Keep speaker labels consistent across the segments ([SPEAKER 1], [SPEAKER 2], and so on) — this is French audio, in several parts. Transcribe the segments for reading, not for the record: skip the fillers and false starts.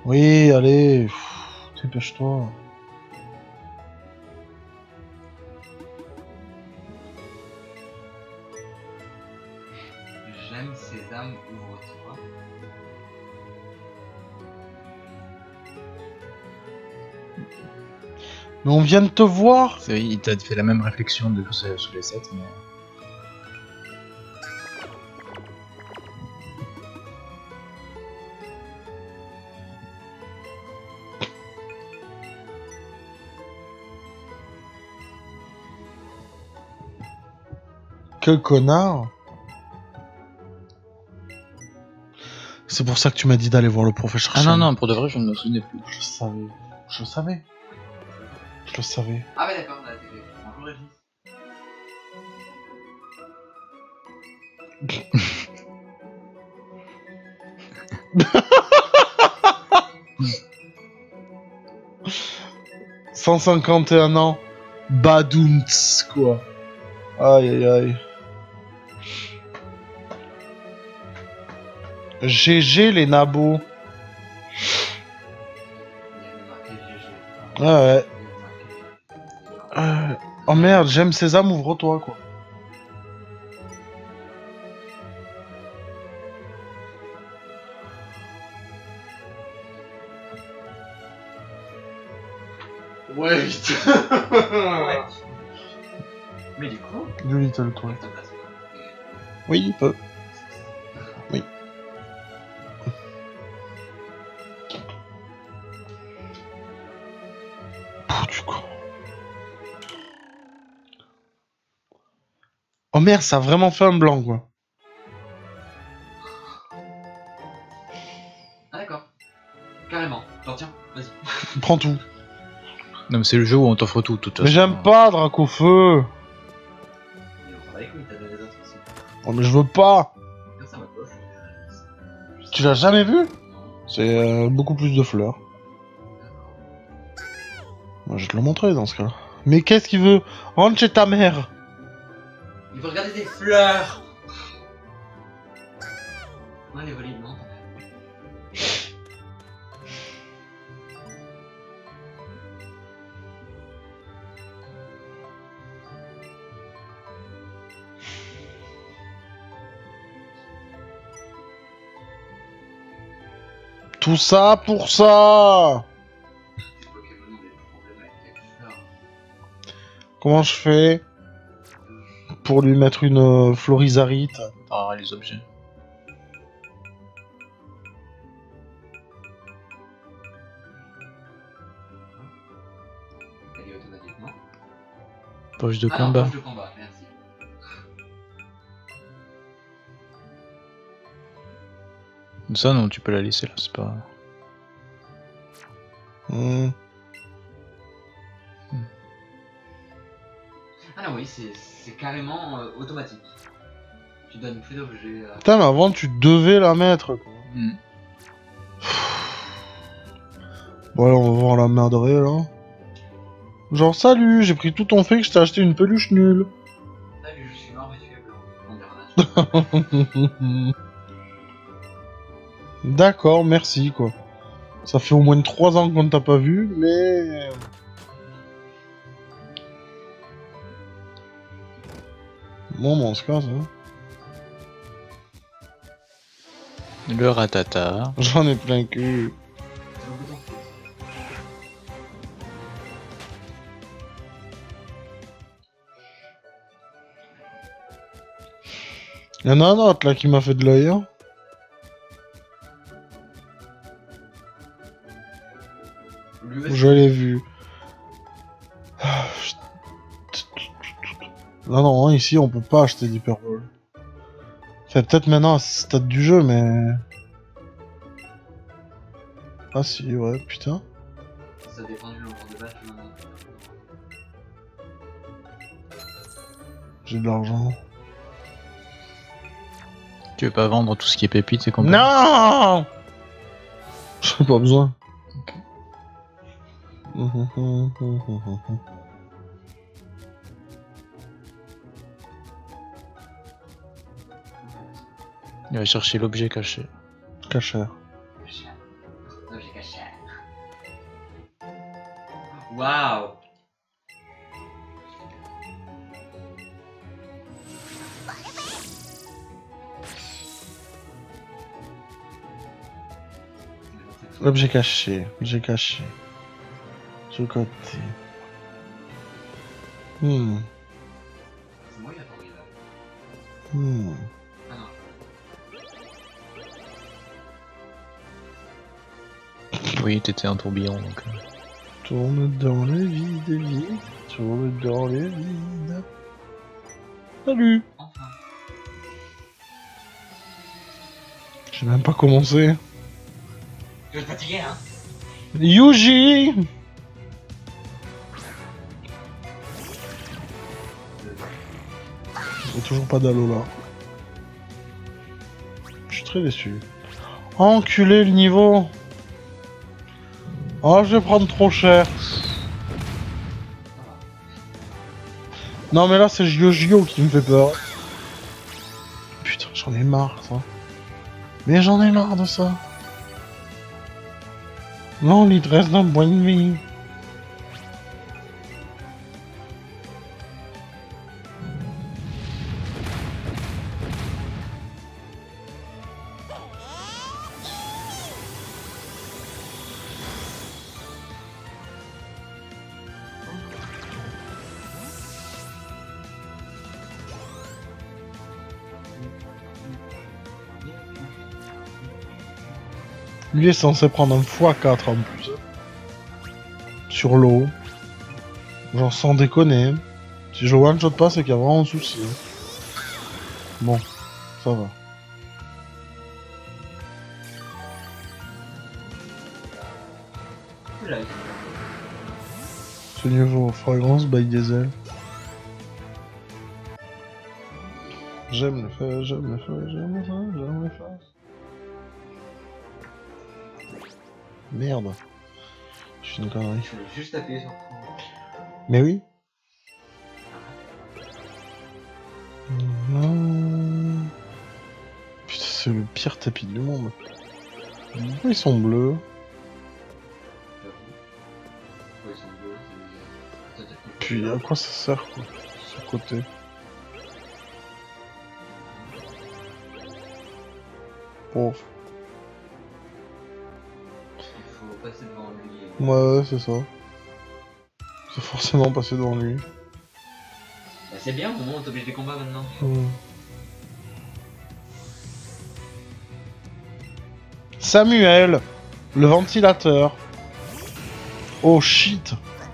[SPEAKER 1] Oui, allez, dépêche-toi.
[SPEAKER 2] J'aime Sésame, ouvre-toi.
[SPEAKER 1] Mais on vient de te voir.
[SPEAKER 3] Il t'a fait la même réflexion de sous les 7, mais...
[SPEAKER 1] Quel connard. C'est pour ça que tu m'as dit d'aller voir le professeur.
[SPEAKER 3] Ah non, non, pour de vrai, je ne me souvenais plus.
[SPEAKER 1] Je le savais. Je le savais. Je le savais.
[SPEAKER 2] Ah ouais d'accord, on a la télé. Bonjour Régis.
[SPEAKER 1] « 151 ans. Badoumts, quoi. Aïe aïe aïe. GG les nabos.
[SPEAKER 2] Il y avait marqué GG.
[SPEAKER 1] Ouais. Oh merde, j'aime Sésame, ouvre-toi, quoi. Ouais, vite.
[SPEAKER 2] Ouais. Mais du coup,
[SPEAKER 1] Du Little Toy.
[SPEAKER 2] on te place pas.
[SPEAKER 1] Oui, il peut. Oui. Pouh, du coup. Oh merde, ça a vraiment fait un blanc, quoi.
[SPEAKER 2] Ah d'accord. Carrément. Genre tiens, vas-y.
[SPEAKER 1] Prends tout.
[SPEAKER 3] Non, mais c'est le jeu où on t'offre tout, de toute façon.
[SPEAKER 1] Mais j'aime pas Dracofeu.
[SPEAKER 2] Mais on s'en bat les couilles, t'as donné les autres aussi.
[SPEAKER 1] Oh, mais je veux pas.
[SPEAKER 2] Regarde ça, ma poche.
[SPEAKER 1] Tu l'as jamais vu? C'est beaucoup plus de fleurs. Moi, je vais te le montrer dans ce cas. Mais qu'est-ce qu'il veut? Rentre chez ta mère.
[SPEAKER 2] Il veut regarder des fleurs. Ouais, elle est valide, non?
[SPEAKER 1] Tout ça pour ça.
[SPEAKER 2] Pokémon ont des problèmes avec les fleurs.
[SPEAKER 1] Comment je fais pour lui mettre une florizarite?
[SPEAKER 3] Ah, les objets.
[SPEAKER 2] Elle est automatiquement.
[SPEAKER 3] Poche de
[SPEAKER 2] Ah non,
[SPEAKER 3] combat.
[SPEAKER 2] poche de combat, merci.
[SPEAKER 3] Ça, non, tu peux la laisser là, c'est pas...
[SPEAKER 1] Hmm.
[SPEAKER 2] Ah non, oui, c'est carrément automatique. Tu donnes plus d'objets.
[SPEAKER 1] Putain, mais avant, tu devais la mettre, quoi.
[SPEAKER 3] Hmm.
[SPEAKER 1] Bon, alors, on va voir la merderie, là. Genre, salut, j'ai pris tout ton fric, je t'ai acheté une peluche nulle.
[SPEAKER 2] Salut, je suis mort mais tu es blanc. On dira là.
[SPEAKER 1] D'accord, merci, quoi. Ça fait au moins 3 ans qu'on t'a pas vu, mais... Bon, on se casse, hein.
[SPEAKER 3] Le ratata.
[SPEAKER 1] J'en ai plein le cul.
[SPEAKER 2] C'est le bouton fou.
[SPEAKER 1] Y'en a un autre, là, qui m'a fait de l'œil, hein.
[SPEAKER 2] Lui aussi.
[SPEAKER 1] Je l'ai vu. Ah, non, non, ici, on peut pas acheter d'Hyperball. Enfin, peut-être maintenant à ce stade du jeu, mais... Ah si, ouais, putain.
[SPEAKER 2] Ça dépend du nombre de battre.
[SPEAKER 1] J'ai de l'argent.
[SPEAKER 3] Tu veux pas vendre tout ce qui est pépite et compagnie?
[SPEAKER 1] Non. J'en ai pas besoin.
[SPEAKER 3] Il va chercher l'objet caché.
[SPEAKER 1] Cachère.
[SPEAKER 2] Objet caché. Waouh.
[SPEAKER 1] Objet caché, objet caché. Sur le côté.
[SPEAKER 2] C'est moi qui attends là. Ah non.
[SPEAKER 3] Oui, t'étais un tourbillon donc.
[SPEAKER 1] Tourne dans le vide, tourne dans le vide. Salut.
[SPEAKER 2] Enfin.
[SPEAKER 1] J'ai même pas commencé.
[SPEAKER 2] Tu vas te fatiguer, hein?
[SPEAKER 1] Yuji. J'ai toujours pas d'Alola. Je suis très déçu. Enculé le niveau. Oh, je vais prendre trop cher. Non mais là c'est Gio qui me fait peur. Putain, j'en ai marre ça. Mais j'en ai marre de ça. Non, il te reste un point de vie. Lui est censé prendre un x4 en plus. Sur l'eau. Genre sans déconner. Si je one shot pas, c'est qu'il y a vraiment un souci. Bon, ça va.
[SPEAKER 2] Là,
[SPEAKER 1] Ce niveau fragrance by Diesel. J'aime le faire, j'aime le faire, j'aime le faire, j'aime le faire. Merde. Je suis une connerie.
[SPEAKER 2] je vais juste appuyer sur.
[SPEAKER 1] Mais oui. Non. Putain, c'est le pire tapis du monde. Pourquoi ils sont bleus? Puis à quoi ça sert quoi, ce côté? Pauvre.
[SPEAKER 2] Il faut passer devant lui.
[SPEAKER 1] Ouais, c'est ça. C'est forcément passé devant lui.
[SPEAKER 2] Bah, c'est bien, au moment où t'es obligé des combats maintenant.
[SPEAKER 1] Samuel, le ventilateur. Oh shit.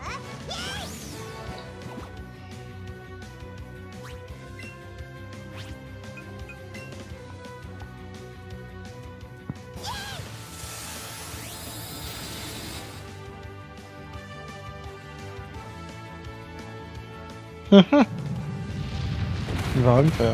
[SPEAKER 1] Il va rien me faire.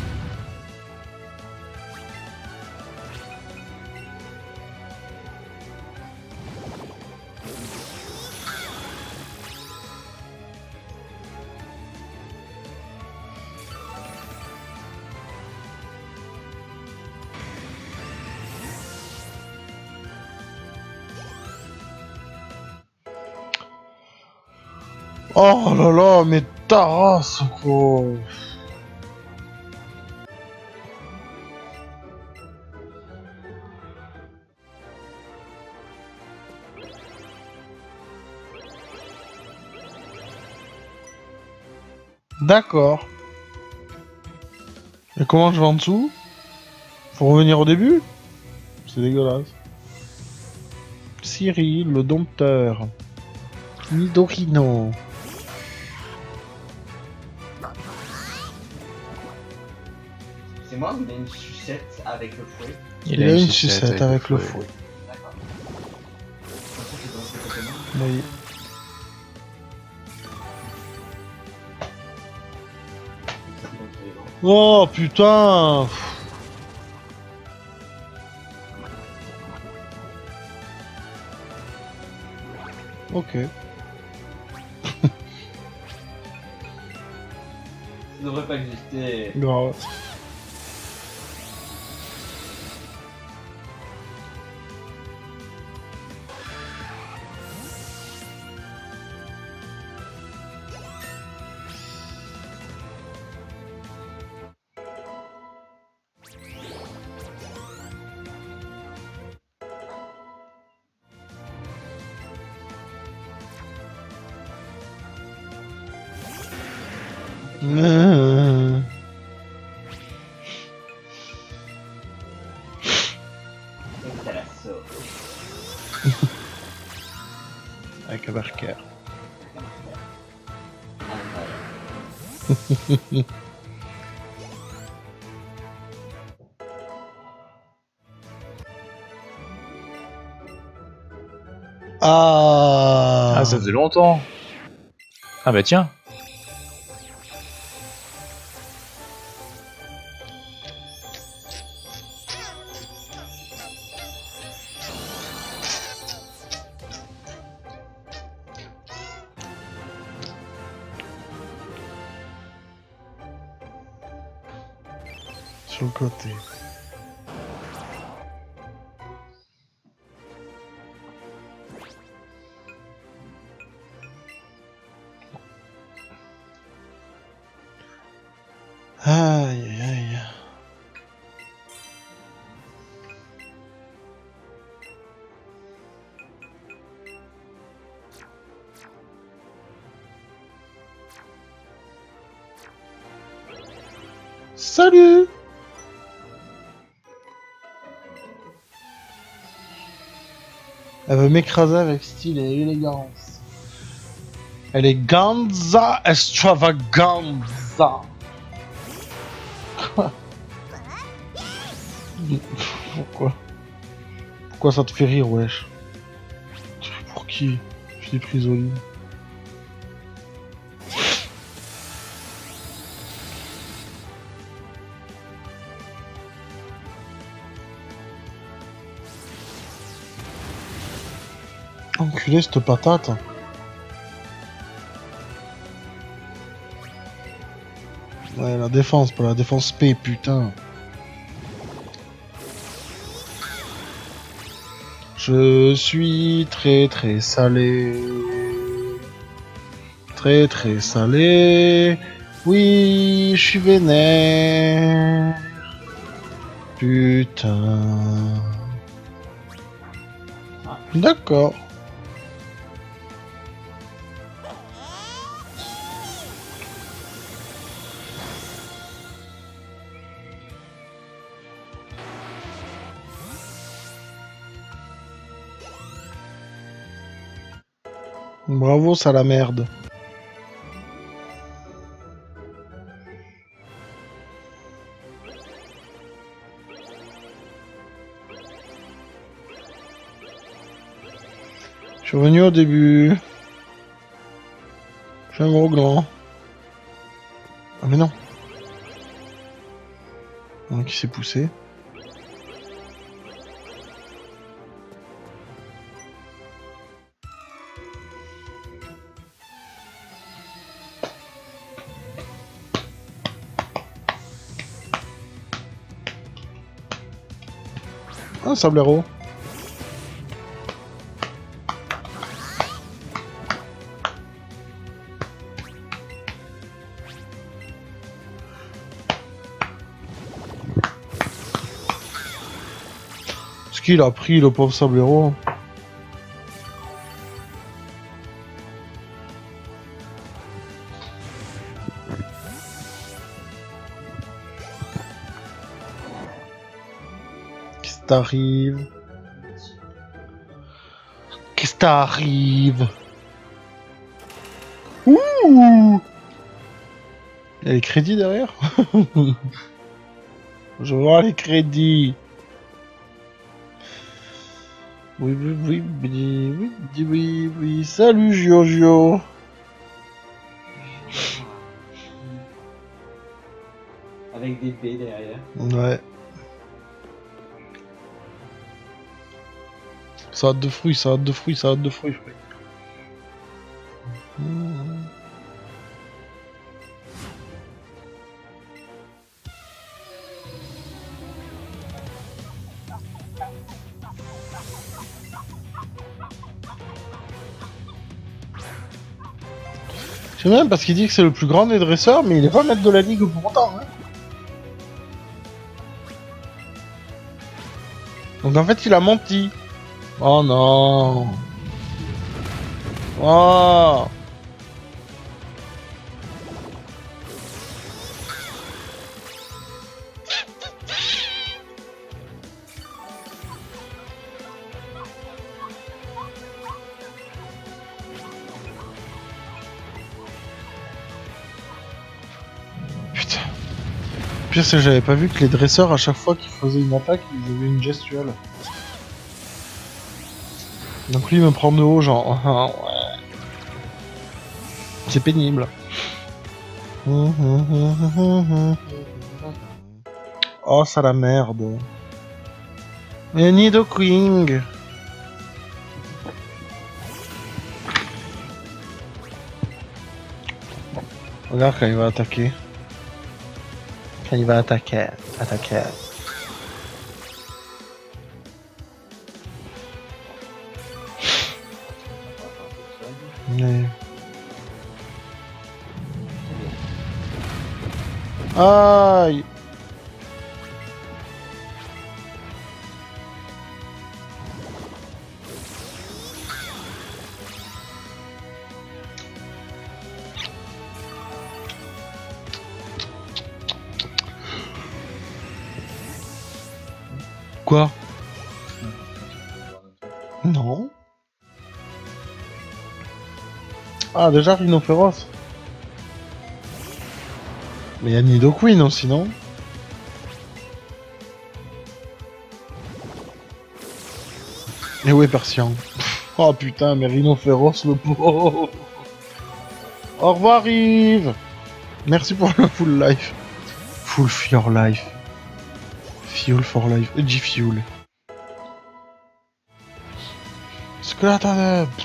[SPEAKER 1] Oh là là, mais ta race quoi. D'accord. Et comment je vais en dessous? Faut revenir au début? C'est dégueulasse. Cyril, le dompteur. Nidorino.
[SPEAKER 2] C'est moi ou il a une sucette avec le fouet?
[SPEAKER 1] Il a une sucette avec le fouet.
[SPEAKER 2] D'accord. De toute façon, c'est dans ce Pokémon.
[SPEAKER 1] Oui. Oh putain. Ok.
[SPEAKER 2] Ça devrait pas exister.
[SPEAKER 1] Grave.
[SPEAKER 2] Et ça la sort.
[SPEAKER 3] Avec un marqueur.
[SPEAKER 1] Ah,
[SPEAKER 3] Ah, ça faisait longtemps. Ah bah tiens.
[SPEAKER 1] sur le côté. Aïe aïe aïe. Salut! Elle veut m'écraser avec style et élégance. Eleganza extravaganza. Quoi? Pourquoi? Pourquoi ça te fait rire, wesh? Pour qui? Je suis prisonnier. Enculé cette patate. Ouais, la défense, pas la défense P, putain. Je suis très très salé. Très très salé. Oui, je suis vénère. Putain. D'accord. Bravo, ça la merde. Je suis revenu au début. Je suis un gros gland. Ah mais non. Donc il s'est poussé. Un sablero. Ce qu'il a pris, le pauvre sablero. Qu'est-ce qui t'arrive? Qu'est-ce qui t'arrive? Ouh! Il y a les crédits derrière? Je veux voir les crédits. Oui, oui, oui, oui, oui, oui, oui, oui. Salut Giorgio.
[SPEAKER 2] Avec des P derrière.
[SPEAKER 1] Ouais. Salade de fruits, salade de fruits, salade de fruits. C'est même parce qu'il dit que c'est le plus grand des dresseurs, mais il est pas maître de la ligue pour autant. Hein. Donc en fait, il a menti. Oh non. Oh. pire, c'est que j'avais pas vu que les dresseurs, à chaque fois qu'ils faisaient une attaque, ils avaient une gestuelle. Donc lui, il me prend de haut, genre... ah, ouais. C'est pénible. Oh, ça la merde. Et Nidoking. Regarde quand il va attaquer. Quand il va attaquer. Attaquer. Mais... aïe. Quoi? Non. Ah, déjà Rhinophéros. Mais il y a Nidoqueen aussi, non? Et où est Persian? Oh putain, mais Rhinophéros, le pauvre. Au revoir Yves. Merci pour le full life. Full for life. Fuel for life. G-Fuel. Squeleton.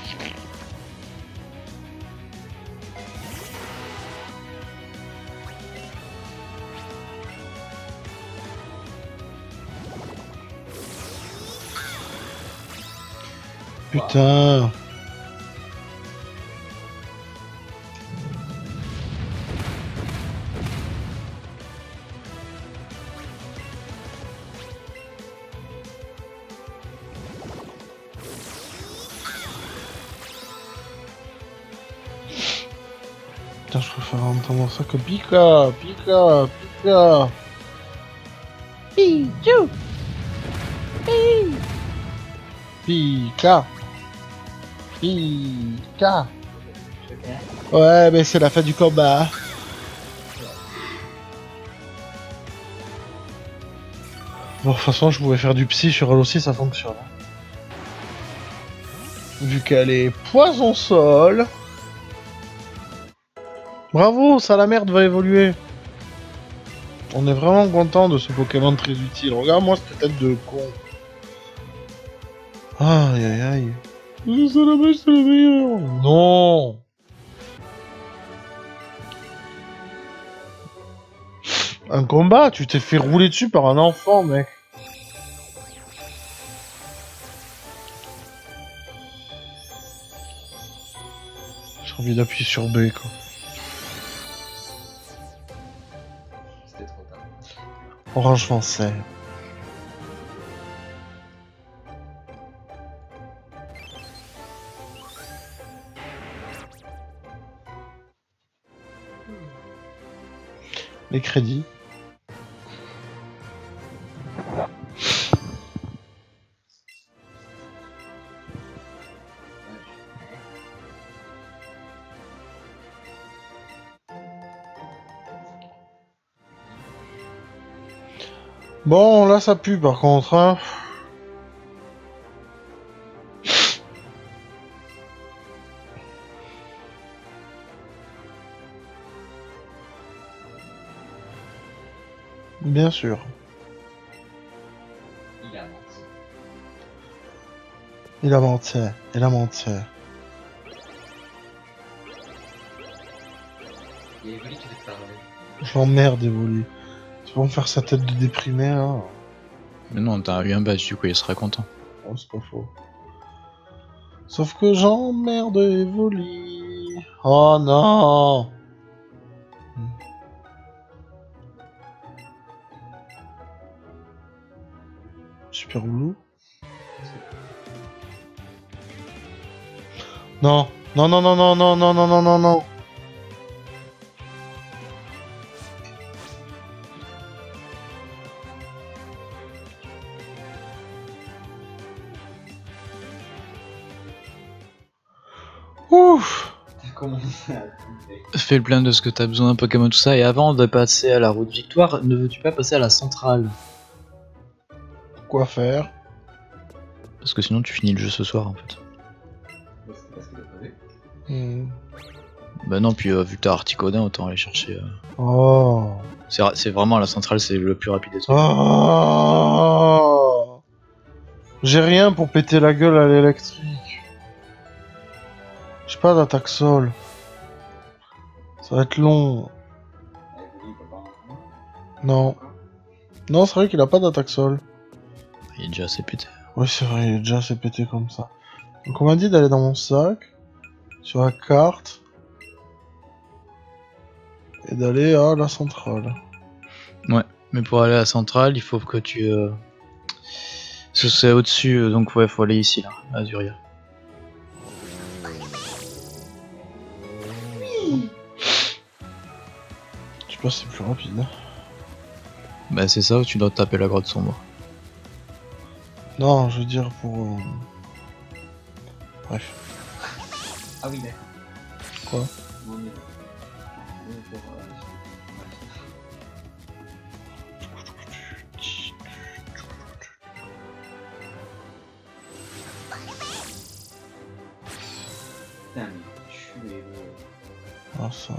[SPEAKER 1] Putain. Putain, je préfère entendre ça que Pika, Pika, Pika. Pichou. Pika. Pika. Ouais, mais c'est la fin du combat. Bon, de toute façon, je pouvais faire du psy sur elle aussi, ça fonctionne. Vu qu'elle est poison sol. Bravo, ça la merde va évoluer. On est vraiment content de ce Pokémon très utile. Regarde-moi cette tête de con. Aïe aïe aïe. C'est la mèche, c'est le meilleur. Non. Un combat, tu t'es fait rouler dessus par un enfant, mec. J'ai envie d'appuyer sur B, quoi.
[SPEAKER 2] C'était trop tard.
[SPEAKER 1] Orange foncé. Les crédits. Bon, là ça pue par contre, hein. Bien sûr.
[SPEAKER 2] Il a menti.
[SPEAKER 1] Il a menti. Il a menti.
[SPEAKER 2] Il y a Evoli qui veut te parler.
[SPEAKER 1] Je l'emmerde, Evoli. Tu vas me faire sa tête de déprimé, là.
[SPEAKER 3] Mais non, t'as eu un badge, du coup, il sera content.
[SPEAKER 1] Oh, c'est pas faux. Sauf que j'emmerde Evoli. Oh non. Super Loulou. Non. Non, non, non, non, non, non, non, non, non, non. Ouf.
[SPEAKER 2] commencer à couper.
[SPEAKER 3] Fais le plein de ce que t'as besoin, Pokémon, tout ça. Et avant de passer à la route victoire, ne veux-tu pas passer à la centrale?
[SPEAKER 1] Quoi faire?
[SPEAKER 3] Parce que sinon tu finis le jeu ce soir en fait.
[SPEAKER 2] C'est parce qu'il a pas vu.
[SPEAKER 1] Hmm.
[SPEAKER 3] Bah non, puis vu que t'as Articodin, autant aller chercher.
[SPEAKER 1] Oh.
[SPEAKER 3] C'est vraiment la centrale, c'est le plus rapide des trucs.
[SPEAKER 1] Oh. J'ai rien pour péter la gueule à l'électrique. J'ai pas d'attaque sol. Ça va être long. Non. Non, c'est vrai qu'il a pas d'attaque sol.
[SPEAKER 3] Il est déjà assez pété.
[SPEAKER 1] Oui, c'est vrai, il est déjà assez pété comme ça. Donc on m'a dit d'aller dans mon sac, sur la carte, et d'aller à la centrale.
[SPEAKER 3] Ouais, mais pour aller à la centrale, il faut que tu... C'est au-dessus, donc ouais, faut aller ici, là, à Azuria.
[SPEAKER 1] Je sais pas si c'est plus rapide.
[SPEAKER 3] Bah c'est ça, où tu dois taper la grotte sombre.
[SPEAKER 1] Non, je veux dire pour... Bref.
[SPEAKER 2] Ah oui, d'accord.
[SPEAKER 1] Quoi?
[SPEAKER 2] Bon, mais- Putain, mais tuez-le.
[SPEAKER 1] Ah ça...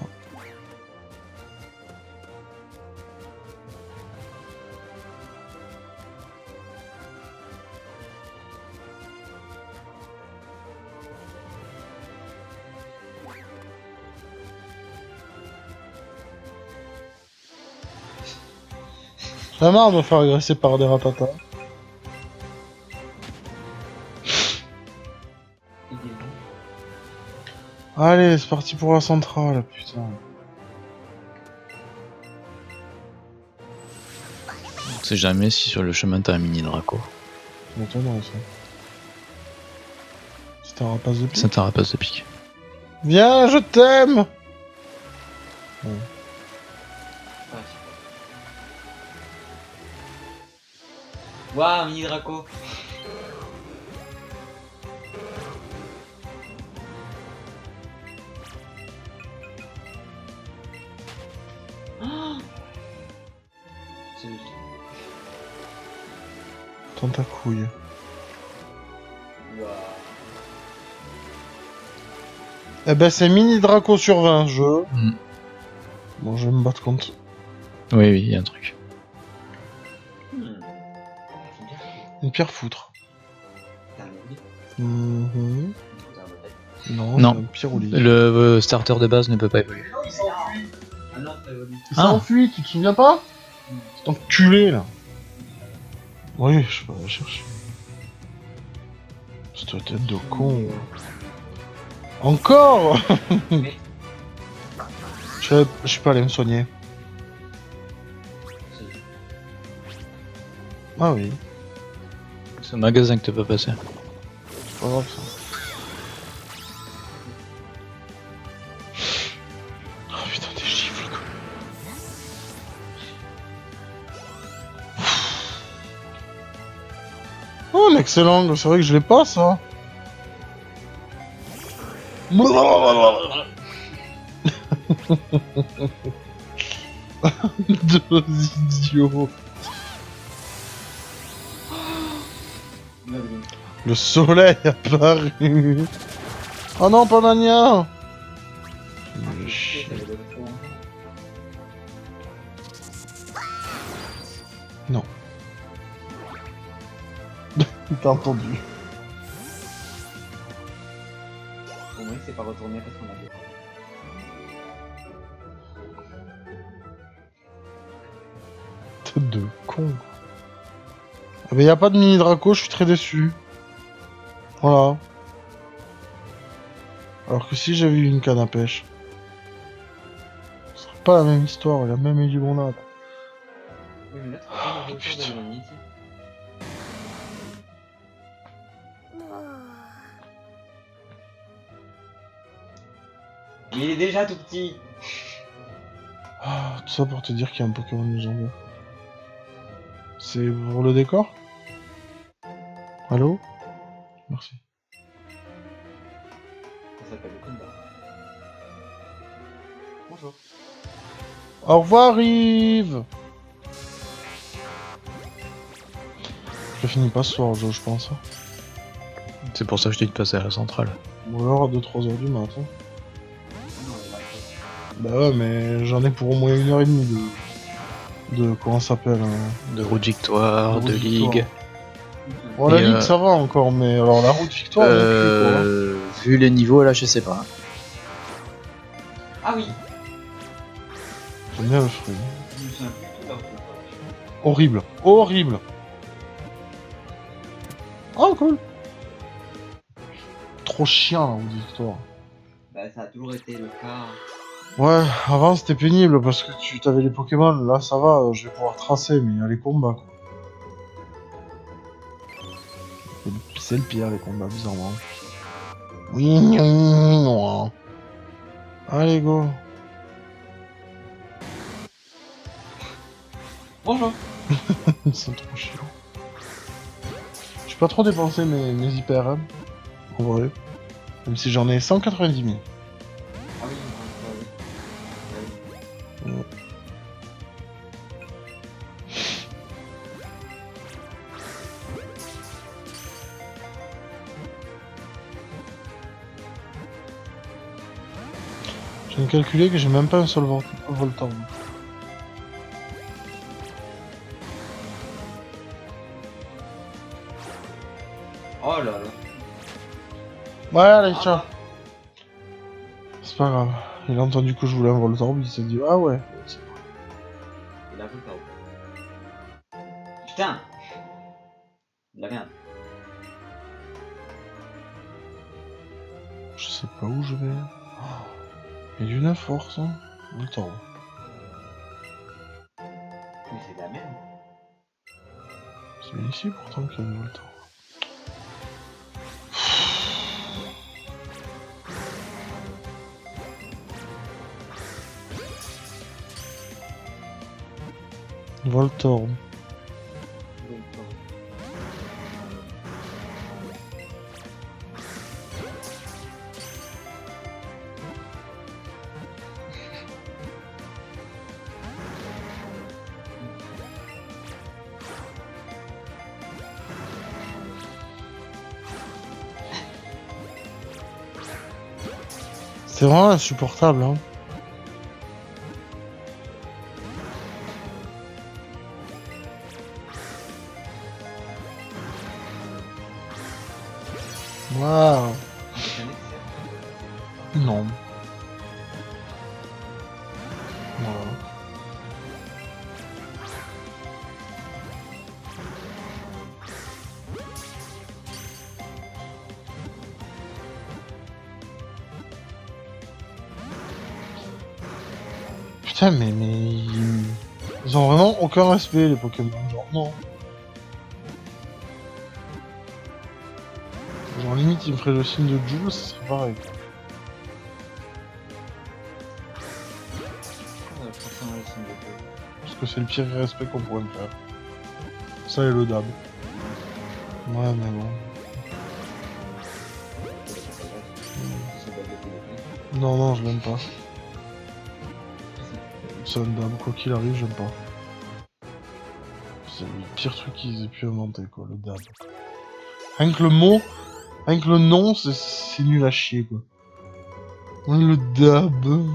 [SPEAKER 1] J'en ai marre de me faire agresser par des ratatas. Allez, c'est parti pour la centrale, putain.
[SPEAKER 3] On sait jamais si sur le chemin t'as un mini Draco.
[SPEAKER 1] C'est étonnant ça. C'est un rapace de pique.
[SPEAKER 3] C'est un rapace de pique.
[SPEAKER 1] Viens, je t'aime.
[SPEAKER 2] Ah, waouh, mini Draco. Oh, c'est juste.
[SPEAKER 1] Tends ta couille.
[SPEAKER 2] Waouh.
[SPEAKER 1] Eh ben c'est mini Draco sur 20 jeu.
[SPEAKER 3] Mm.
[SPEAKER 1] Bon, je vais me battre contre.
[SPEAKER 3] Oui, oui, il y a un truc.
[SPEAKER 1] Une pierre foutre.
[SPEAKER 2] T'as un oubli.
[SPEAKER 1] Mhm.
[SPEAKER 2] T'as un bataille.
[SPEAKER 1] Non,
[SPEAKER 3] Non.
[SPEAKER 1] c'est un pierre au lit.
[SPEAKER 3] Le starter de base ne peut pas évoluer.
[SPEAKER 2] Non, il s'enfuit. Ah non, t'as évolué.
[SPEAKER 1] Il s'est enfui, tu te souviens pas? Cet enculé là. Oui, je vais la chercher. Cette tête de con. Encore. Je suis pas allé me soigner.
[SPEAKER 2] Si.
[SPEAKER 1] Ah oui,
[SPEAKER 3] C'est un magasin que tu peux passer.
[SPEAKER 1] c'est pas grave ça. Oh putain, des gifles quoi. Oh, un excellent, c'est vrai que je l'ai pas ça. Deux idiots.
[SPEAKER 2] Non, mais-
[SPEAKER 1] Le soleil apparu. Oh non, pas Nania. Le chien.
[SPEAKER 2] t'as évolué trop.
[SPEAKER 1] Non. T'as entendu.
[SPEAKER 2] Au moins, c'est pas retourné parce qu'on a deux.
[SPEAKER 1] Tête de con. Ah bah y a pas de mini Draco, je suis très déçu. Voilà. Alors que si j'avais eu une canne à pêche, ce serait pas la même histoire, la même limonade.
[SPEAKER 2] Oui, mais là, tu peux pas le retour
[SPEAKER 1] putain.
[SPEAKER 2] de l'unité. Mais il est déjà tout petit.
[SPEAKER 1] Ah, tout ça pour te dire qu'il y a un Pokémon légendaire. C'est pour le décor? Allô? Merci.
[SPEAKER 2] Ça s'appelle le combat. Bonjour.
[SPEAKER 1] Au revoir Yves. Je finis pas ce soir, je pense.
[SPEAKER 3] C'est pour ça que je t'ai dit de passer à la centrale.
[SPEAKER 1] Ou alors à 2-3 heures du matin.
[SPEAKER 2] Non, il va être-
[SPEAKER 1] Bah ouais, mais j'en ai pour au moins 1h30 de comment ça s'appelle
[SPEAKER 3] De route victoire,
[SPEAKER 1] de
[SPEAKER 3] de
[SPEAKER 1] route
[SPEAKER 3] ligue.
[SPEAKER 1] Bon, la
[SPEAKER 3] Et,
[SPEAKER 1] ligue ça va encore, mais alors la route victoire, non plus, quoi.
[SPEAKER 3] Vu les niveaux là, je sais pas.
[SPEAKER 2] Ah oui.
[SPEAKER 1] J'aime bien le fruit.
[SPEAKER 2] Je me souviens plus tout à fait.
[SPEAKER 1] Horrible, horrible. Oh cool. Trop chiant la route victoire.
[SPEAKER 2] Bah, ça a toujours été le cas.
[SPEAKER 1] Ouais, avant c'était pénible parce que tu t'avais les Pokémon, là ça va, je vais pouvoir tracer, mais il y a les combats quoi. C'est le pire les combats, bizarrement. Oui, non. Allez go.
[SPEAKER 2] Bonjour.
[SPEAKER 1] Ils sont trop chiants. J'ai pas trop dépensé mes hyper, hein, en vrai. Même si j'en ai 190 000.
[SPEAKER 2] Ah oui, oui.
[SPEAKER 1] Ouais. Je viens de calculer que j'ai même pas un seul Voltorb.
[SPEAKER 2] Oh là là.
[SPEAKER 1] Ouais, allez,
[SPEAKER 2] Ah,
[SPEAKER 1] ciao. C'est pas grave. Il a entendu que je voulais un Voltorb, il s'est dit ah ouais.
[SPEAKER 2] il a vu le temps. Putain. De la merde.
[SPEAKER 1] Je sais pas où je vais. Oh, il y a du 9 force, hein. Voltorb.
[SPEAKER 2] Mais c'est de la merde.
[SPEAKER 1] C'est bien ici pourtant qu'il y a une Voltorb. Voltorb. C'est vraiment insupportable, hein. Waouh. Non. Voilà. Putain, mais ils ont vraiment aucun respect les Pokémon, genre non. Genre limite ils me feraient le signe de Jules, ce serait pareil. Quoi. Parce que c'est le pire respect qu'on pourrait me faire. Ça et le dab. Ouais mais bon. Non non je l'aime pas. C'est un dab, quoi qu'il arrive j'aime pas. C'est le pire truc qu'ils aient pu inventer quoi, le dab. Rien que le mot, rien que le nom, c'est nul à chier quoi. Le dab.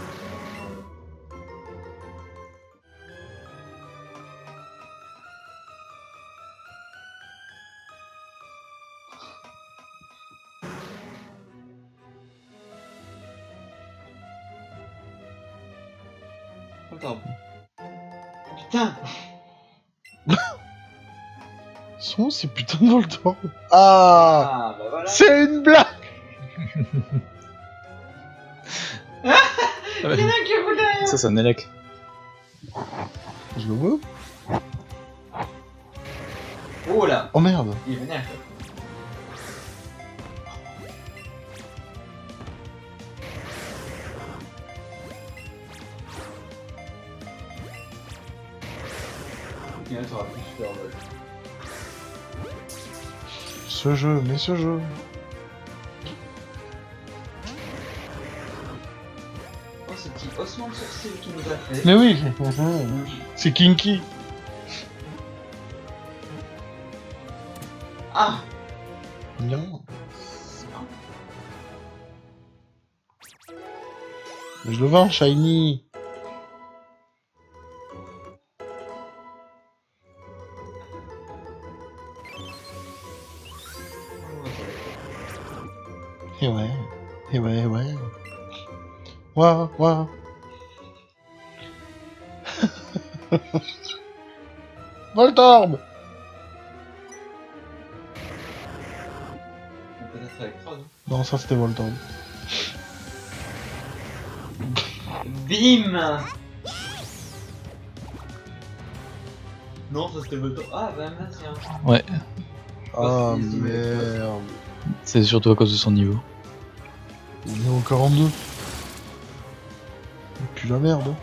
[SPEAKER 2] Attends. Putain.
[SPEAKER 1] Sont ces putains de Voltorb. Ah,
[SPEAKER 2] Ah, bah voilà.
[SPEAKER 1] c'est une blague.
[SPEAKER 2] Il y en a qui vous derrière.
[SPEAKER 3] Ça, c'est un élec.
[SPEAKER 1] Je le veux.
[SPEAKER 2] Oh là.
[SPEAKER 1] Oh merde.
[SPEAKER 2] Il est vénère. Ok, ça aura plus super vol.
[SPEAKER 1] Ce jeu, mais ce jeu.
[SPEAKER 2] Oh, ce petit. haussement de sourcil qui nous a fait.
[SPEAKER 1] Mais oui, c'est kinky.
[SPEAKER 2] Ah.
[SPEAKER 1] Non. Mais je le vends, Shiny. Et ouais, et ouais, et ouais. Ouah, ouah. Voltorb.
[SPEAKER 2] Peut-être électrode.
[SPEAKER 1] Non, ça c'était Voltorb.
[SPEAKER 2] Bim. Non, ça c'était le top. Ah, bah merci. Hein.
[SPEAKER 3] Ouais,
[SPEAKER 1] Ah
[SPEAKER 2] c'est easy,
[SPEAKER 1] merde.
[SPEAKER 3] c'est surtout à cause de son niveau.
[SPEAKER 1] Il est au 42. Puis la merde.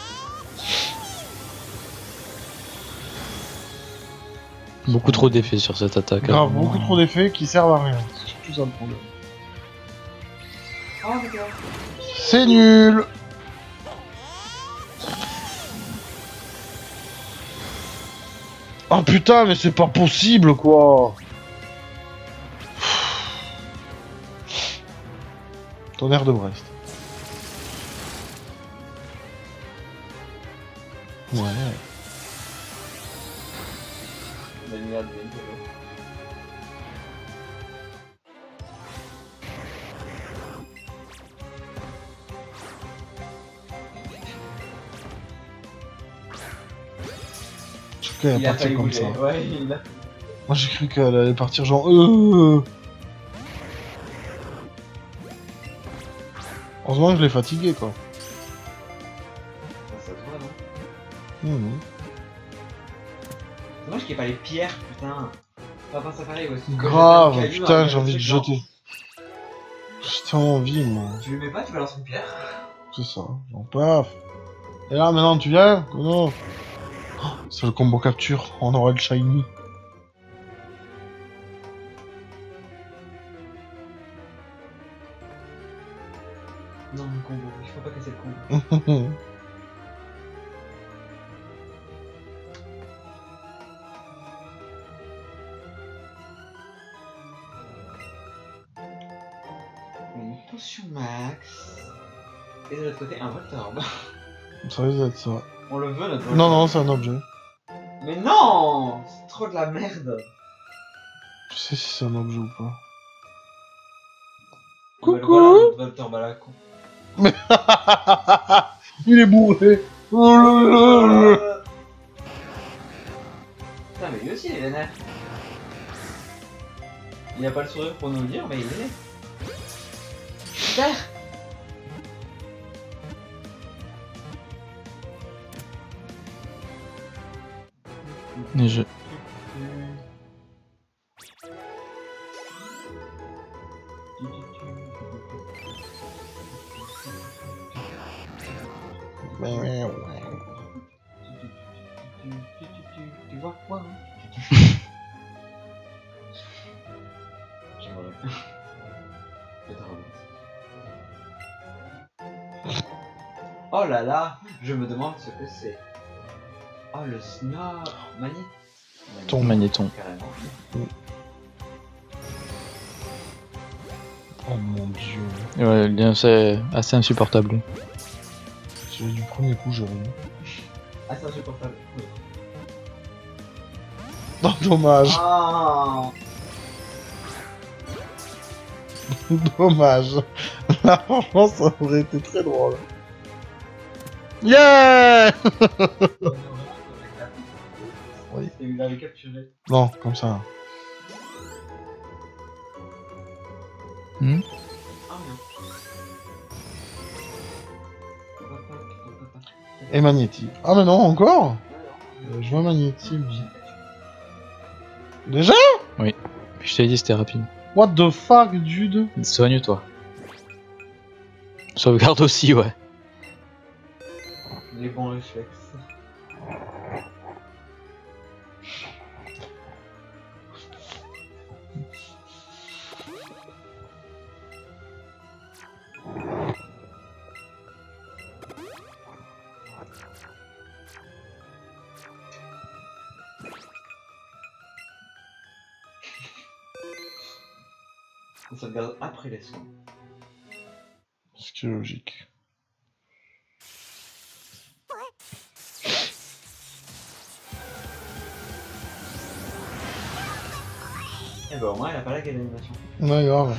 [SPEAKER 3] Beaucoup trop d'effets sur cette attaque.
[SPEAKER 1] Grave,
[SPEAKER 3] hein.
[SPEAKER 1] beaucoup trop d'effets qui servent à rien. C'est surtout ça le problème.
[SPEAKER 2] Ah, d'accord.
[SPEAKER 1] C'est nul. Oh putain, mais c'est pas possible quoi. Tonnerre de Brest. Ouais.
[SPEAKER 2] La lumière de
[SPEAKER 1] Je crois qu'elle allait
[SPEAKER 2] il a
[SPEAKER 1] partir
[SPEAKER 2] failli
[SPEAKER 1] comme
[SPEAKER 2] bouger.
[SPEAKER 1] ça.
[SPEAKER 2] Ouais, il a.
[SPEAKER 1] Moi j'ai cru qu'elle allait partir genre Heureusement que je l'ai fatigué quoi.
[SPEAKER 2] Ça se voit, non?
[SPEAKER 1] Mhm.
[SPEAKER 2] C'est dommage qu'il n'y ait pas les pierres, putain. Pas ça pareil aussi.
[SPEAKER 1] Grave, putain, j'ai envie de jeter. J'ai tellement envie moi.
[SPEAKER 2] Tu le mets pas, tu balances une pierre.
[SPEAKER 1] C'est ça, genre paf. Et là maintenant tu viens? Oh non. Oh, c'est le combo capture, on aura le shiny.
[SPEAKER 2] Non, le combo, il faut pas casser le combo. Une potion max. Et de l'autre côté, un Voltorb.
[SPEAKER 1] Ça risque d'être ça.
[SPEAKER 2] On le veut, notre Voltorb.
[SPEAKER 1] Non, non, c'est un objet.
[SPEAKER 2] Mais non! C'est trop de la merde.
[SPEAKER 1] Je sais si c'est un objet ou pas.
[SPEAKER 2] Coucou!
[SPEAKER 1] Coucou.
[SPEAKER 2] Voilà, notre Voltorb à la con.
[SPEAKER 1] Il est bourré. Oh là là là.
[SPEAKER 2] Putain, mais lui aussi, il est vénère. Il a pas le sourire pour nous le dire, mais il est vénère. Super!
[SPEAKER 3] Et je...
[SPEAKER 2] Tu vois quoi, hein? J'aimerais. Oh là là, je me demande ce que c'est. Oh le snow magnéton.
[SPEAKER 1] Ton
[SPEAKER 3] magnéton.
[SPEAKER 2] Carrément.
[SPEAKER 1] Oh mon dieu.
[SPEAKER 3] Ouais, c'est assez insupportable.
[SPEAKER 1] Du premier coup, j'ai rien.
[SPEAKER 2] Ah c'est insupportable. Oui.
[SPEAKER 1] Non, dommage.
[SPEAKER 2] Ah.
[SPEAKER 1] Dommage. Là, franchement, ça aurait été très drôle. Yeah. Oui.
[SPEAKER 2] Et il avait capturé.
[SPEAKER 1] Non, comme ça.
[SPEAKER 3] Hmm.
[SPEAKER 2] Ah non.
[SPEAKER 1] Et Magnéti. Ah mais non, encore. Je vois Magnéti. Déjà?
[SPEAKER 3] Je t'ai dit c'était rapide.
[SPEAKER 1] What the fuck, dude?
[SPEAKER 3] Soigne-toi. Sauvegarde aussi, ouais.
[SPEAKER 2] Les bons réflexes. On sauvegarde après les soins.
[SPEAKER 1] Ce qui est logique.
[SPEAKER 2] Et bah au moins il a pas la quelle animation.
[SPEAKER 1] Ouais, grave.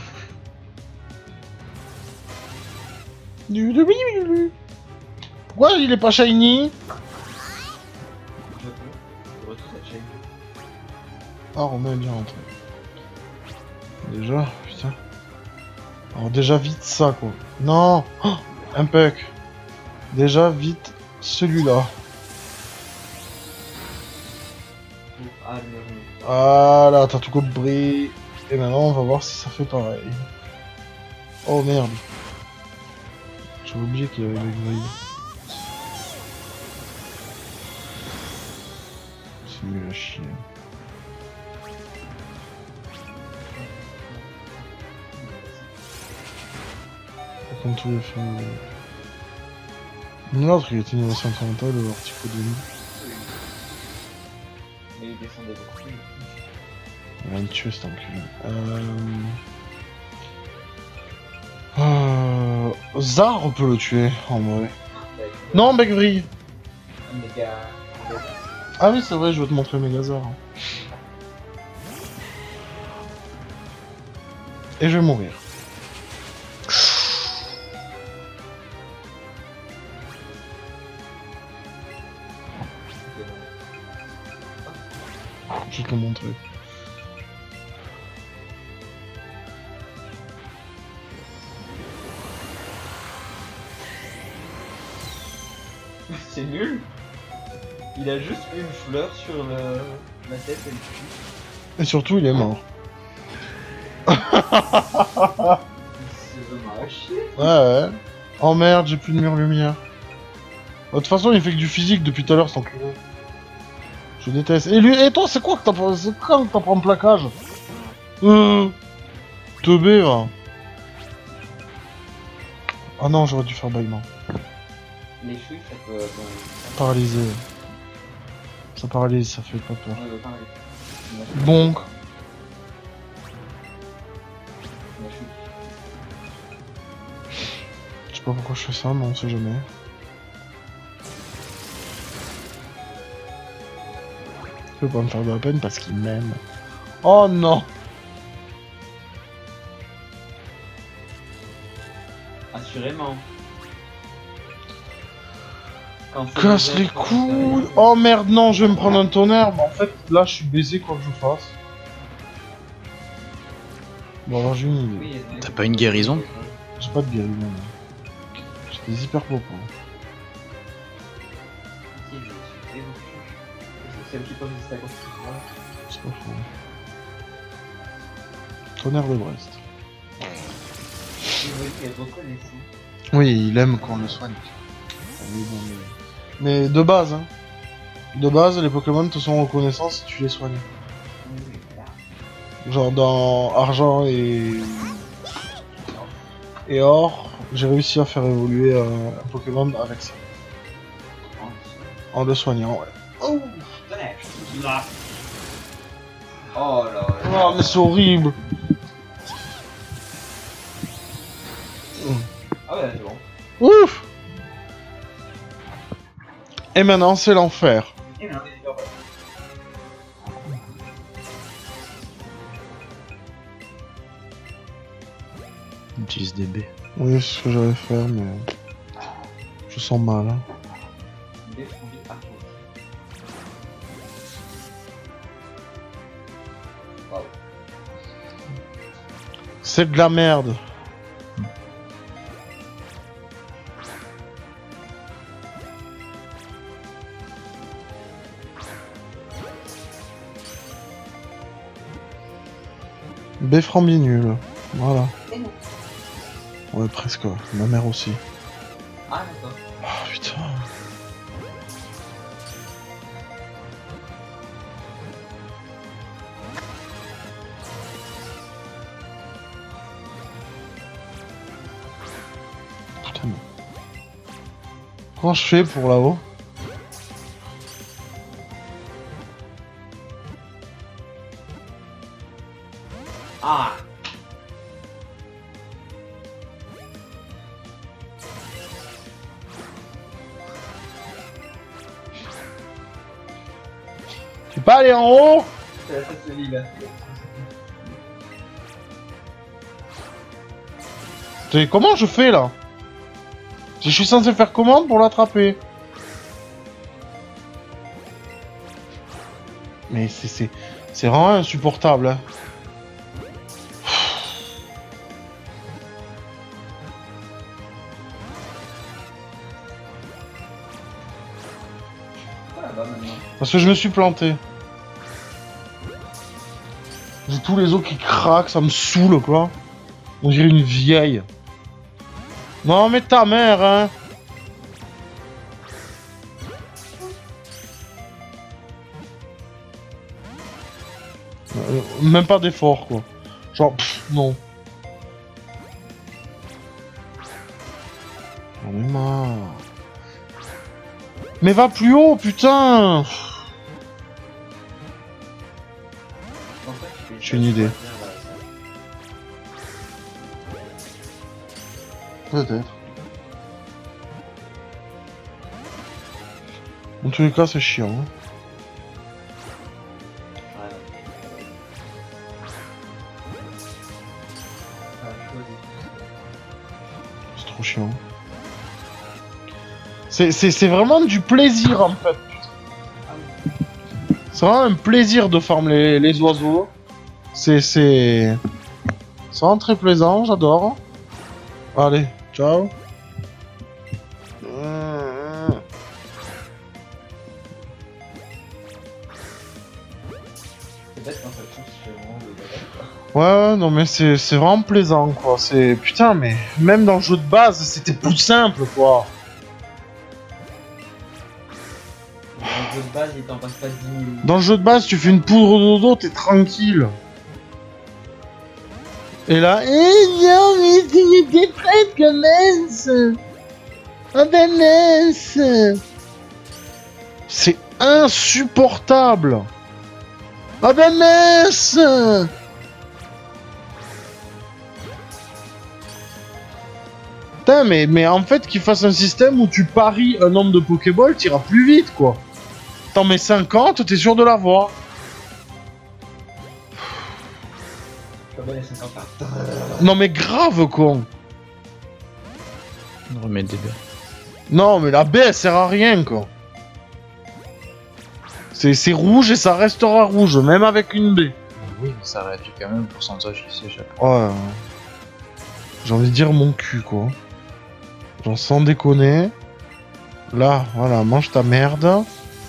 [SPEAKER 1] Pourquoi il est pas shiny?
[SPEAKER 2] Je peux. Je retrouve cette chaîne.
[SPEAKER 1] Ah, Romain est bien rentré. Déjà, putain. Alors déjà vite ça quoi. Non, oh, impec. Déjà vite celui-là.
[SPEAKER 2] Ah le murmure.
[SPEAKER 1] Voilà, t'as tout compris. Et maintenant on va voir si ça fait pareil. Oh merde. J'avais oublié qu'il y avait des grilles. C'est nul à chier. Par contre, tous les films. L'autre il était niveau 130, le Artico de nous.
[SPEAKER 2] Mais il descendait beaucoup.
[SPEAKER 1] Il va me tuer cet enculé. Zar on peut le tuer en vrai. Non, Begvry.
[SPEAKER 2] Méga.
[SPEAKER 1] Ah oui, c'est vrai, je vais te montrer Megazord. Et je vais mourir. Je vais te le montrer.
[SPEAKER 2] C'est nul. Il a juste une fleur sur la tête et le cul.
[SPEAKER 1] Et surtout, il est mort.
[SPEAKER 2] C'est dommage.
[SPEAKER 1] Ouais, ouais. Oh merde, j'ai plus de mur lumière. De toute façon, il fait que du physique depuis tout à l'heure, cet enculé. Je déteste. Et lui, et toi, c'est quoi que t'as c'est quand que t'as pris un plaquage? Teubé, va. Ah non, j'aurais dû faire bâillement.
[SPEAKER 2] Les chouilles, ça peut.
[SPEAKER 1] Paralysé. Ça paralyse, ça fait pas peur.
[SPEAKER 2] On veut parler.
[SPEAKER 1] Bonk. Je sais pas pourquoi je fais ça, mais on sait jamais. Je peux pas me faire de la peine parce qu'il m'aime. Oh non!
[SPEAKER 2] Assurément. Quand c'est
[SPEAKER 1] Casse
[SPEAKER 2] des
[SPEAKER 1] les
[SPEAKER 2] êtres,
[SPEAKER 1] couilles! Oh merde, non, je vais me prendre un tonnerre, mais en fait, là, je suis baisé quoi que je fasse. Bon, alors j'ai une idée.
[SPEAKER 2] Oui,
[SPEAKER 3] T'as pas une guérison?
[SPEAKER 1] J'ai pas de guérison. J'ai des hyper popos.
[SPEAKER 2] C'est un petit peu résister à quoi que ce soit.
[SPEAKER 1] C'est pas faux. Tonnerre de Brest.
[SPEAKER 2] Il veut être reconnaissant.
[SPEAKER 1] Oui, il aime qu'on le soigne. Mais de base, hein. De base, les Pokémon te sont reconnaissants si tu les soignes. Genre dans Argent et Or, j'ai réussi à faire évoluer un Pokémon avec ça. En le soignant, ouais.
[SPEAKER 2] Oh, oh là là.
[SPEAKER 1] Oh, mais c'est horrible.
[SPEAKER 2] Ah ouais, c'est bon.
[SPEAKER 1] Ouf. Et maintenant, c'est l'enfer.
[SPEAKER 2] Et maintenant, il est heureux.
[SPEAKER 3] Utilise des baies.
[SPEAKER 1] Oui, c'est ce que j'allais faire, mais je sens mal. Hein.
[SPEAKER 2] Défendu par contre. Wow.
[SPEAKER 1] C'est de la merde. Befframbi nul. Voilà. Ouais, presque. Ma mère aussi.
[SPEAKER 2] Ah d'accord.
[SPEAKER 1] Oh putain. Putain. Comment je fais pour là-haut?
[SPEAKER 2] Ah.
[SPEAKER 1] Tu peux pas aller en haut?
[SPEAKER 2] C'est la tête de l'île.
[SPEAKER 1] Comment je fais là? Je suis censé faire comment pour l'attraper? Mais c'est vraiment insupportable. Hein.
[SPEAKER 2] Là-bas maintenant.
[SPEAKER 1] Parce que je me suis planté. J'ai tous les os qui craquent, ça me saoule quoi. On dirait une vieille. Non mais ta mère hein. Même pas d'effort quoi. Genre non. J'en ai marre. Mais va plus haut putain.
[SPEAKER 2] En fait,
[SPEAKER 1] J'ai une idée. Peut-être. En tous les cas, c'est chiant. Hein. C'est trop chiant. C'est vraiment du plaisir en fait. C'est vraiment un plaisir de farmer les oiseaux. C'est vraiment très plaisant, j'adore. Allez, ciao.
[SPEAKER 2] C'est bête quand ça touche vraiment le bagage, quoi.
[SPEAKER 1] Ouais, non mais c'est vraiment plaisant quoi. C'est putain mais même dans le jeu de base c'était plus simple quoi.
[SPEAKER 2] Dans le jeu de base, il t'en passe pas 10 000.
[SPEAKER 1] Dans le jeu de base tu fais une poudre de dodo, t'es tranquille. Et là, non mais c'était presque mince. Oh ben mince. C'est insupportable. Oh ben mince. Putain, mais en fait, qu'ils fassent un système où tu paries un nombre de Pokéball, t'iras plus vite, quoi. T'en mets 50, t'es sûr de l'avoir.
[SPEAKER 2] Je peux les 50 par.
[SPEAKER 1] Non, mais grave, con.
[SPEAKER 3] On remet des baies.
[SPEAKER 1] Non, mais la baie, elle sert à rien, quoi. C'est rouge et ça restera rouge, même avec une baie.
[SPEAKER 3] Oui, mais ça réduit quand même le pourcentage de siège après.
[SPEAKER 1] Ouais. J'ai envie de dire mon cul, quoi. Genre, sans déconner. Là, voilà, mange ta merde.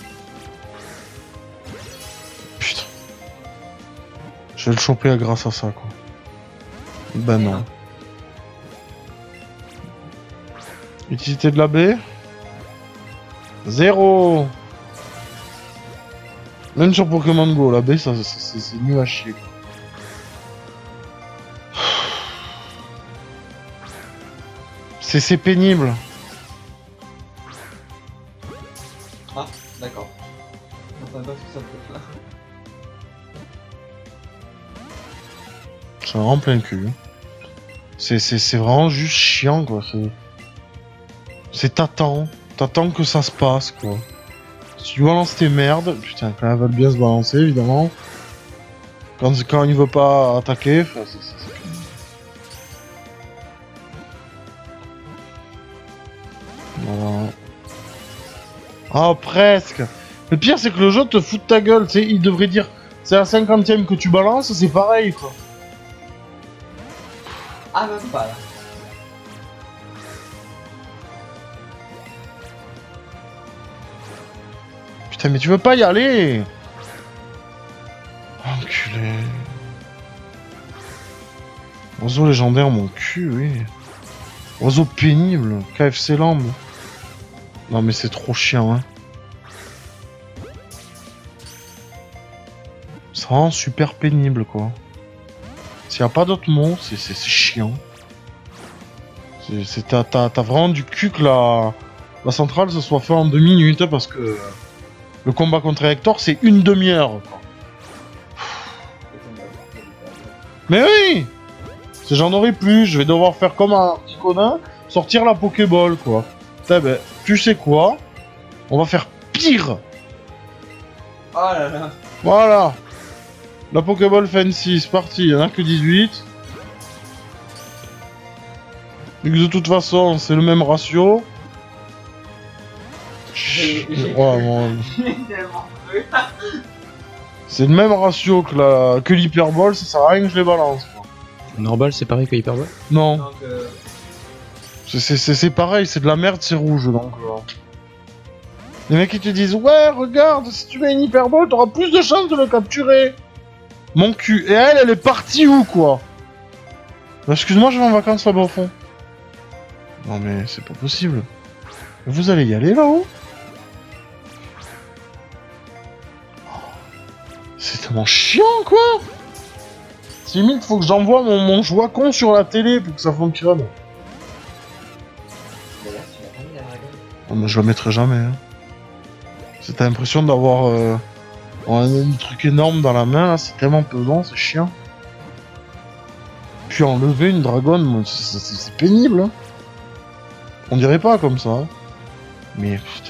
[SPEAKER 1] Putain. Je vais le choper grâce à ça, quoi. Ben non. Utilité de la baie 0. Même sur Pokémon Go, la baie, c'est nul à chier, quoi. C'est pénible.
[SPEAKER 2] Ah, d'accord. Je ne pas ce que ça peut faire.
[SPEAKER 1] C'est vraiment plein cul. C'est vraiment juste chiant, quoi. C'est t'attends que ça se passe, quoi. Si tu balances tes merdes, putain, quand elle va bien se balancer, évidemment. Quand il veut pas attaquer, c'est voilà. Ah, presque. Le pire, c'est que le jeu te fout de ta gueule, tu sais, il devrait dire c'est la 50e que tu balances, c'est pareil, quoi.
[SPEAKER 2] Ah, même pas là.
[SPEAKER 1] Putain, mais tu veux pas y aller? Enculé. Oiseau légendaire, mon cul, oui. Oiseau pénible, KFC Land. Non mais c'est trop chiant, hein. C'est vraiment super pénible, quoi. S'il y a pas d'autres mots, c'est chiant. T'as vraiment du cul que la centrale se soit fait en 2 minutes, parce que le combat contre Hector, c'est une demi-heure, quoi. Mais oui! Si j'en aurais plus, je vais devoir faire comme un petit connard, sortir la Pokéball, quoi. Putain, ben, tu sais quoi? On va faire pire!
[SPEAKER 2] Oh là là.
[SPEAKER 1] Voilà. La Pokéball Fancy, c'est parti, il y en a que 18. Et que de toute façon, c'est le même ratio.
[SPEAKER 2] J'ai
[SPEAKER 1] Ouais, bon,
[SPEAKER 2] tellement cru.
[SPEAKER 1] c'est le même ratio que l'Hyperball, ça sert à rien que je les balance. Quoi.
[SPEAKER 3] Normal, c'est pareil que Hyperball.
[SPEAKER 1] Non,
[SPEAKER 2] Donc,
[SPEAKER 1] c'est pareil, c'est de la merde, c'est rouge donc. Les mecs qui te disent ouais, regarde, si tu mets une Hyperball, t'auras plus de chances de le capturer. Mon cul. Et elle est partie où quoi? Bah, excuse-moi, je vais en vacances là-bas au fond. Non mais c'est pas possible. Vous allez y aller là-haut? C'est tellement chiant quoi. C'est limite, faut que j'envoie mon Joie-Con sur la télé pour que ça fonctionne.
[SPEAKER 2] d'ailleurs, tu l'as pas mis la dragon.
[SPEAKER 1] Non mais je la mettrai jamais. Hein. T'as l'impression d'avoir un truc énorme dans la main là, c'est tellement pesant, c'est chiant. Puis enlever une dragonne, c'est pénible. Hein. On dirait pas comme ça. Hein. Mais putain.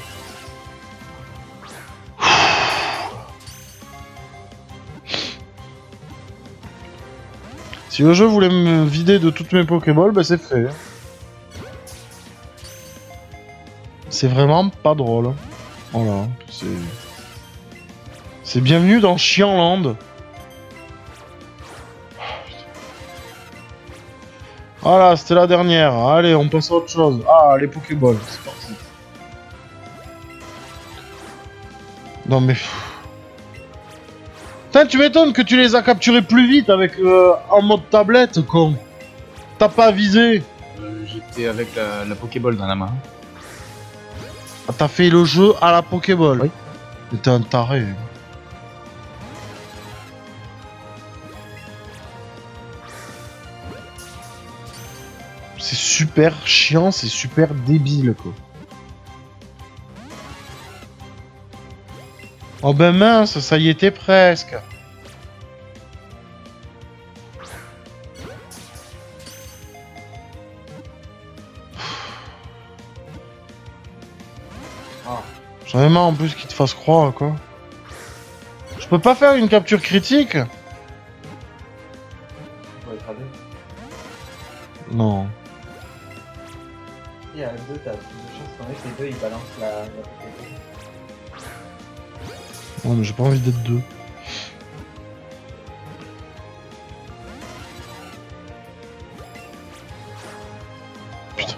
[SPEAKER 1] Si le jeu voulait me vider de toutes mes Pokéballs, bah c'est fait. C'est vraiment pas drôle. Voilà, c'est bienvenue dans Chianland. Voilà, c'était la dernière. Allez, on passe à autre chose. Ah, les Pokéballs, c'est parti. Non mais... Putain, tu m'étonnes que tu les as capturés plus vite avec en mode tablette, con. T'as pas visé.
[SPEAKER 3] J'étais avec la Pokéball dans la main.
[SPEAKER 1] Ah, t'as fait le jeu à la Pokéball.
[SPEAKER 3] Oui.
[SPEAKER 1] Mais t'es un taré. C'est super chiant, c'est super débile, quoi. Oh ben mince, ça y était presque.
[SPEAKER 2] Oh.
[SPEAKER 1] J'en ai marre en plus qu'il te fasse croire, quoi. Je peux pas faire une capture critique?
[SPEAKER 2] Faut être à deux.
[SPEAKER 1] Non.
[SPEAKER 2] Et à deux, t'as plus de chance qu'en fait les deux ils balancent la Pokéball.
[SPEAKER 1] Non mais j'ai pas envie d'être deux. Putain.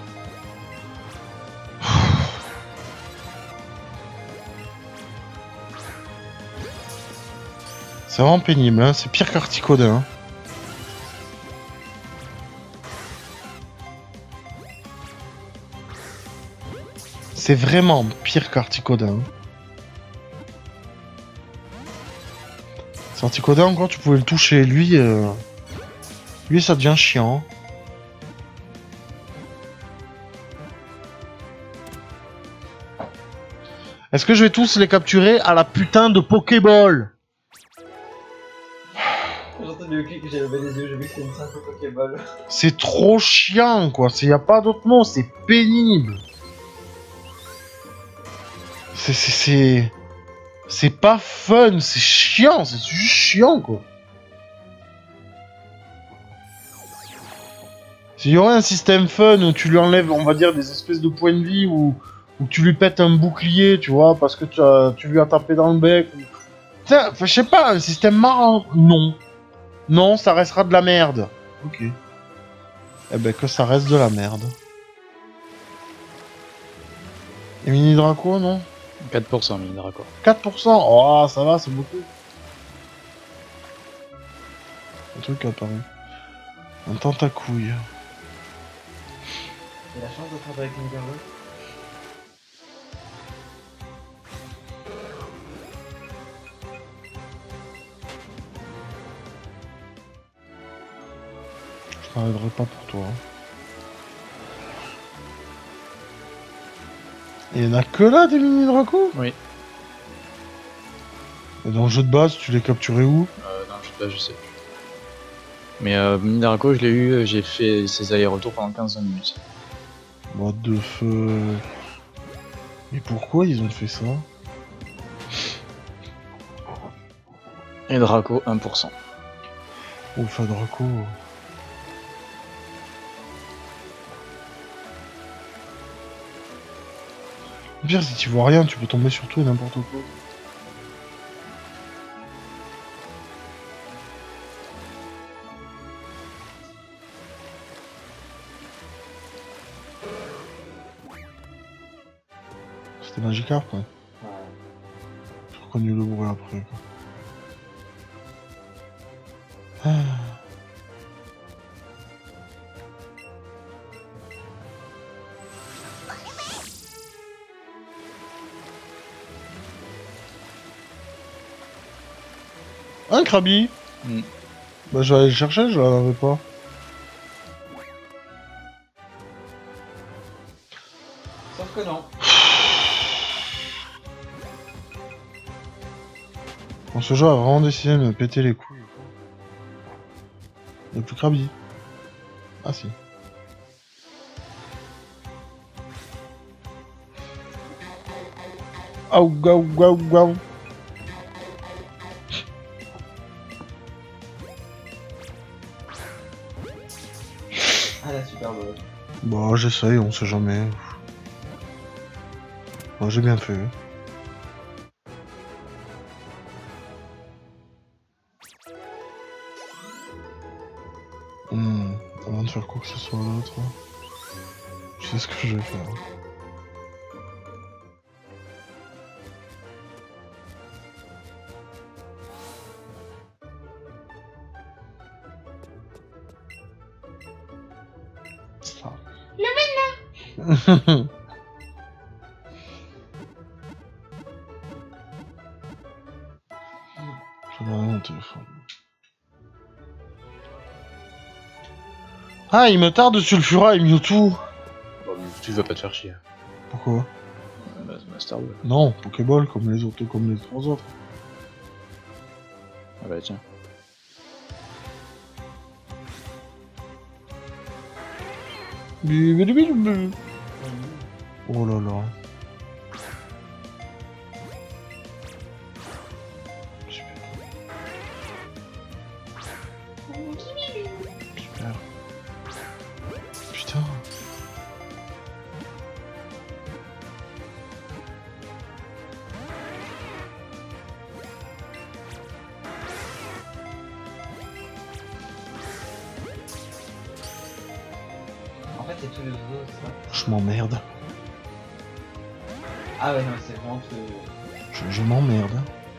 [SPEAKER 1] C'est vraiment pénible, hein. C'est pire qu'Articodin. Hein. C'est vraiment pire qu'Articodin. C'est Articodin encore, tu pouvais le toucher. Lui, lui ça devient chiant. Est-ce que je vais tous les capturer à la putain de Pokéball?
[SPEAKER 2] J'ai entendu le clic que j'ai levé les yeux, j'ai vu que c'était une simple Pokéball.
[SPEAKER 1] C'est trop chiant, quoi. Y a pas d'autre mot, c'est pénible. C'est pas fun, c'est chiant, c'est juste chiant, quoi. S'il y aurait un système fun où tu lui enlèves, on va dire, des espèces de points de vie ou tu lui pètes un bouclier, tu vois, parce que tu lui as tapé dans le bec. Tiens, je sais pas, un système marrant. Non. Non, ça restera de la merde. Ok. Eh ben, que ça reste de la merde. Et Mini Draco, non?
[SPEAKER 3] 4% mine raccord.
[SPEAKER 1] 4%. Oh, ça va, c'est beaucoup. Un truc apparu. Un tentacouille.
[SPEAKER 2] J'ai la chance d'être avec une Garou.
[SPEAKER 1] Je n'arriverai pas pour toi. Et il y en a que là des mini Draco?
[SPEAKER 3] Oui.
[SPEAKER 1] Et dans le jeu de base, tu les capturais où?
[SPEAKER 3] Je sais plus. Mais mine raccord, je l'ai eu, j'ai fait ses allers-retours pendant 15 minutes.
[SPEAKER 1] What the fuck? Mais pourquoi ils ont fait ça?
[SPEAKER 3] Et Draco 1%.
[SPEAKER 1] Ouf, Draco. Le pire, si tu vois rien, tu peux tomber sur tout et n'importe quoi. C'était Magikarp, ouais.
[SPEAKER 2] Ouais.
[SPEAKER 1] J'ai reconnu le bruit après. Quoi. Ah. Un Krabi. Bah je vais aller le chercher, je l'en avais pas.
[SPEAKER 2] Sauf que non.
[SPEAKER 1] Bon, ce jeu a vraiment décidé de me péter les couilles. Il n'y a plus Krabi. Ah si. Aou gaou gaou gaou.
[SPEAKER 2] Ah la super bonne.
[SPEAKER 1] Bah j'essaye, on sait jamais. Bon, j'ai bien fait. Avant de faire quoi que ce soit d'autre, je sais ce que je vais faire. Ça. Le je vais regarder mon téléphone. Ah, il me tarde Sulfura et Mewtwo.
[SPEAKER 3] Bon, mais tu vas pas te faire chier.
[SPEAKER 1] Pourquoi?
[SPEAKER 3] Master Ball.
[SPEAKER 1] Non, Pokéball comme les autres, comme les trois autres.
[SPEAKER 3] Ah bah tiens.
[SPEAKER 1] Oh là là. Super. Putain.
[SPEAKER 2] En fait, c'est tous les autres, ça.
[SPEAKER 1] Je m'emmerde.
[SPEAKER 2] Ah ouais, non, c'est vraiment que...
[SPEAKER 1] Je m'emmerde.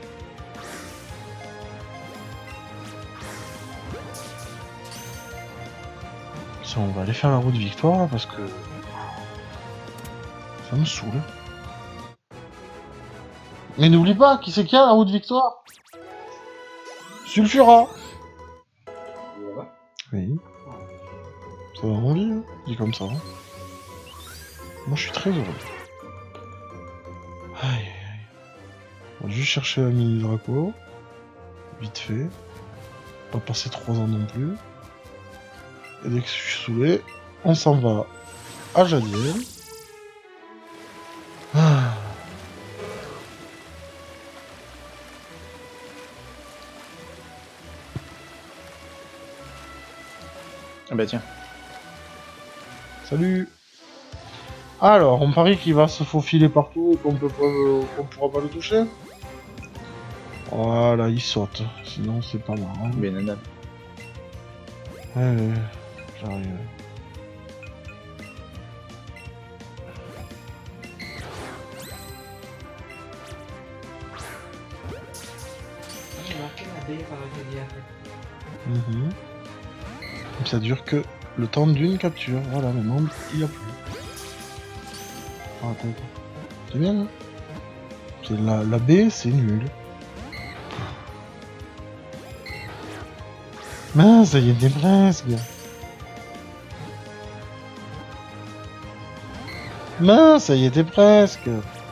[SPEAKER 1] Tiens, on va aller faire la route victoire là, parce que ça me saoule. Mais n'oublie pas, qui c'est qui a la route victoire? Sulfura.
[SPEAKER 2] Là-bas.
[SPEAKER 1] Oui. Ça va envie, hein, dit comme ça. Hein. Moi je suis très heureux. Aïe aïe aïe. On va juste chercher la mini Draco. Vite fait. Pas passer 3 ans non plus. Et dès que je suis saoulé, on s'en va à Jadiel. Ah.
[SPEAKER 3] Ah bah tiens.
[SPEAKER 1] Salut. Alors, on parie qu'il va se faufiler partout et qu'on pourra pas le toucher. Voilà, il saute. Sinon, c'est pas marrant.
[SPEAKER 3] Mais nana.
[SPEAKER 1] Ouais, j'arrive.
[SPEAKER 2] J'ai marqué la B par la rivière.
[SPEAKER 1] Ça dure que le temps d'une capture. Voilà, maintenant, il n'y a plus. Ah, attends. C'est bien, hein. C'est la B, c'est nul. Mince, ça y était presque. Mince, ça y était presque.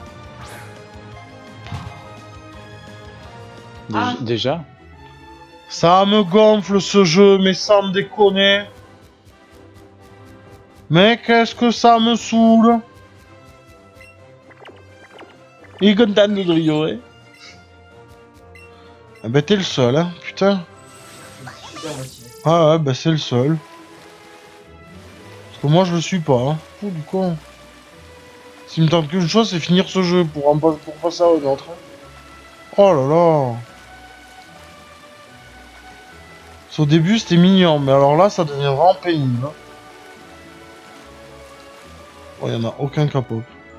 [SPEAKER 3] Déjà.
[SPEAKER 1] Ça me gonfle ce jeu, mais sans déconner. Mais qu'est-ce que ça me saoule. Il est content de rigoler. Ah bah t'es le seul, hein, putain.
[SPEAKER 2] Je suis super motivé.
[SPEAKER 1] Ah ouais, bah c'est le seul. Parce que moi je le suis pas, hein. Fou du con. S'il me tente qu'une chose, c'est finir ce jeu pour passer à un autre. Hein. Oh là là. Au début c'était mignon, mais alors là ça devient vraiment pénible. Hein. Oh, y'en a aucun capot.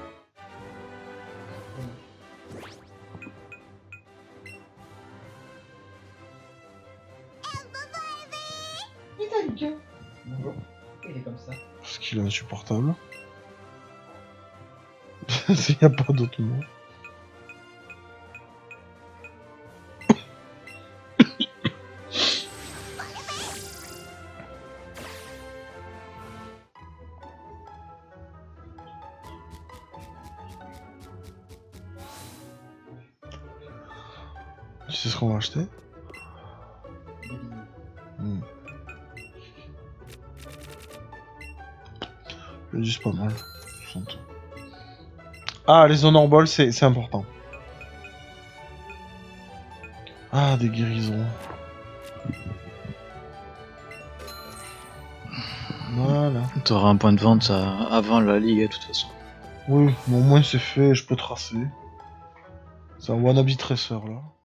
[SPEAKER 2] Putain, gueule. Bonjour. Il est comme ça.
[SPEAKER 1] Parce qu'il est insupportable. S'il n'y a pas d'autre mot. Tu sais ce qu'on va acheter? Le dis pas mal. Ah, les honor balls, c'est important. Ah, des guérisons. Voilà.
[SPEAKER 3] T'auras un point de vente avant la ligue, de toute façon.
[SPEAKER 1] Oui, mais au moins c'est fait, je peux tracer. C'est un wannabe tracer là.